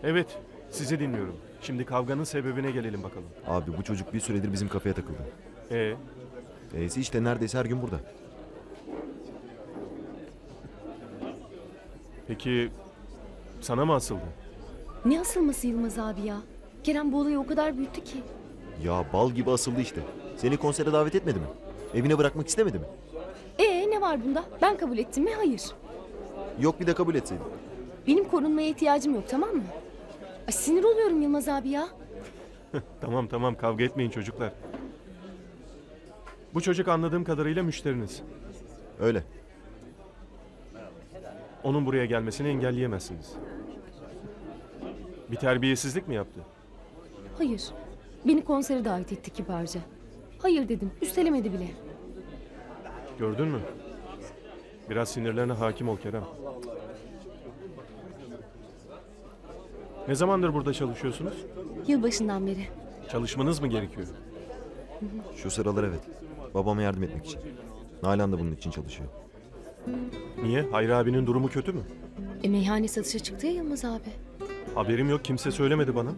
Evet, sizi dinliyorum. Şimdi kavganın sebebine gelelim bakalım. Abi bu çocuk bir süredir bizim kafeye takıldı. E'si işte neredeyse her gün burada. Peki sana mı asıldı? Ne asılması Yılmaz abi ya? Kerem bu olayı o kadar büyüttü ki. Ya bal gibi asıldı işte. Seni konsere davet etmedi mi? Evine bırakmak istemedi mi? Ne var bunda? Ben kabul ettim mi? Hayır. Yok bir de kabul etseydin. Benim korunmaya ihtiyacım yok, tamam mı? Ay, sinir oluyorum Yılmaz abi ya. Tamam kavga etmeyin çocuklar. Bu çocuk anladığım kadarıyla müşteriniz. Öyle. Onun buraya gelmesini engelleyemezsiniz. Bir terbiyesizlik mi yaptı? Hayır. Beni konsere davet etti kibarca. Hayır dedim. Üstelemedi bile. Gördün mü? Biraz sinirlerine hakim ol Kerem. Ne zamandır burada çalışıyorsunuz? Yılbaşından beri. Çalışmanız mı gerekiyor? Şu sıralar evet. Babama yardım etmek için. Nalan da bunun için çalışıyor. Niye? Hayri abinin durumu kötü mü? Meyhane satışa çıktı ya Yılmaz abi. Haberim yok, kimse söylemedi bana.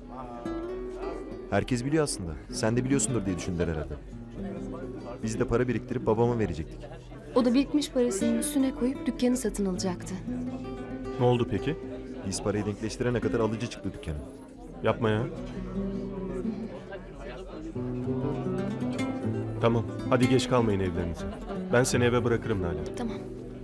Herkes biliyor aslında. Sen de biliyorsundur diye düşündüler herhalde. Biz de para biriktirip babama verecektik. O da birikmiş parasının üstüne koyup dükkanı satın alacaktı. Ne oldu peki? Biz parayı denkleştirene kadar alıcı çıktı dükkana. Yapma ya. Tamam, hadi geç kalmayın evlerinize. Ben seni eve bırakırım Nalan. Tamam.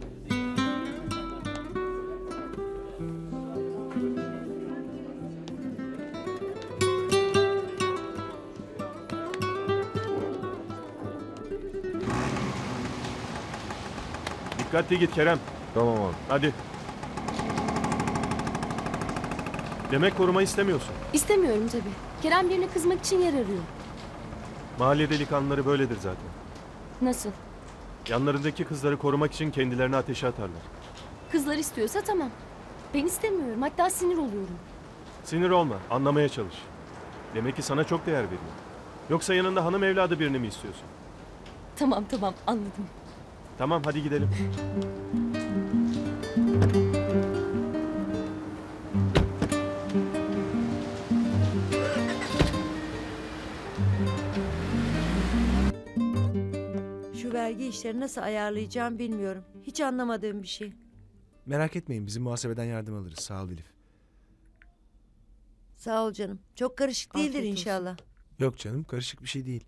Dikkatli git Kerem. Tamam abi. Hadi. Demek koruma istemiyorsun. İstemiyorum tabii. Kerem birine kızmak için yer arıyor. Mahalle delikanlıları böyledir zaten. Nasıl? Yanlarındaki kızları korumak için kendilerini ateşe atarlar. Kızlar istiyorsa tamam. Ben istemiyorum. Hatta sinir oluyorum. Sinir olma, anlamaya çalış. Demek ki sana çok değer veriyor. Yoksa yanında hanım evladı birini mi istiyorsun? Tamam anladım. Tamam, hadi gidelim. Şu vergi işleri nasıl ayarlayacağım bilmiyorum. Hiç anlamadığım bir şey. Merak etmeyin, bizim muhasebeden yardım alırız. Sağ ol Elif. Sağ ol canım. Çok karışık değildir Afiyet olsun. inşallah. Yok canım, karışık bir şey değil.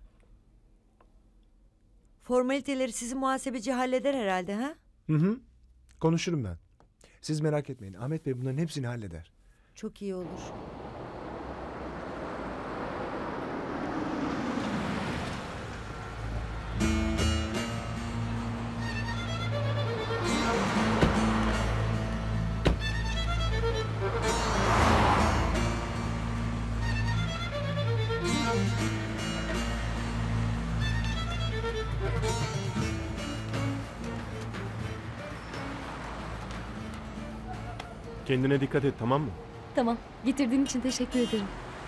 Formaliteleri sizin muhasebeci halleder herhalde ha? Hı. Konuşurum ben. Siz merak etmeyin. Ahmet Bey bunların hepsini halleder. Çok iyi olur. Kendine dikkat et, tamam mı? Tamam. Getirdiğin için teşekkür ederim.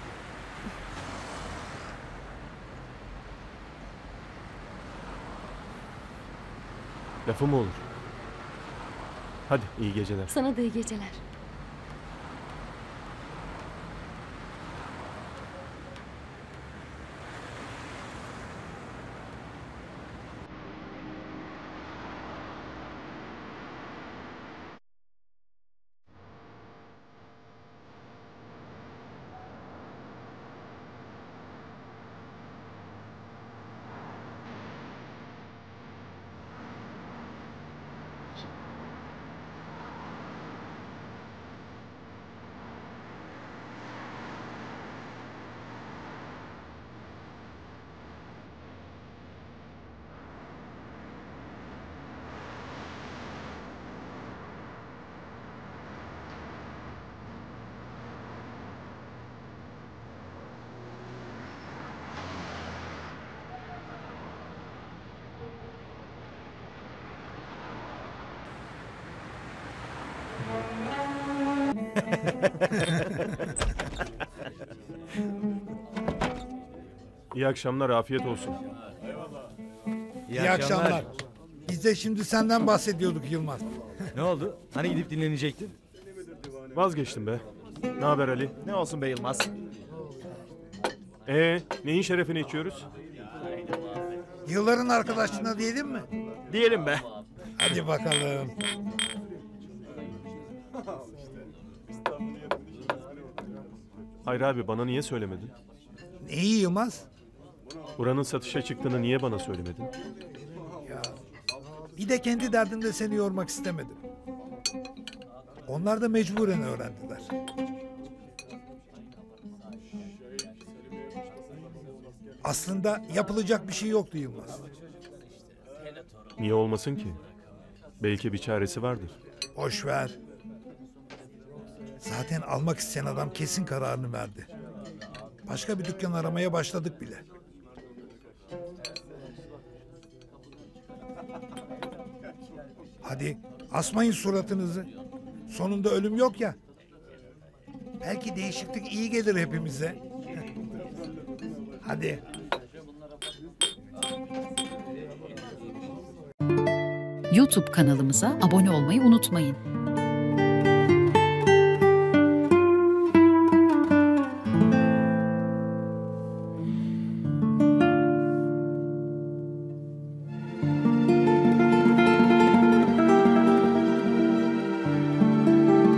Lafı mı olur? Hadi, iyi geceler. Sana da iyi geceler. İyi akşamlar, afiyet olsun. İyi akşamlar. Biz de şimdi senden bahsediyorduk Yılmaz. Ne oldu? Hani gidip dinlenecektin? Vazgeçtim be. Ne haber Ali? Ne olsun be Yılmaz? Neyin şerefine içiyoruz? Yılların arkadaşlığına diyelim mi? Diyelim be. Hadi bakalım. Hayır abi, bana niye söylemedin? Neyi Yılmaz? Buranın satışa çıktığını niye bana söylemedin? Bir de kendi derdimde seni yormak istemedim. Onlar da mecburen öğrendiler. Aslında yapılacak bir şey yoktu Yılmaz. Niye olmasın ki? Belki bir çaresi vardır. Boş ver. Zaten almak isteyen adam kesin kararını verdi. Başka bir dükkan aramaya başladık bile. Hadi asmayın suratınızı. Sonunda ölüm yok ya. Belki değişiklik iyi gelir hepimize. Hadi. YouTube kanalımıza abone olmayı unutmayın.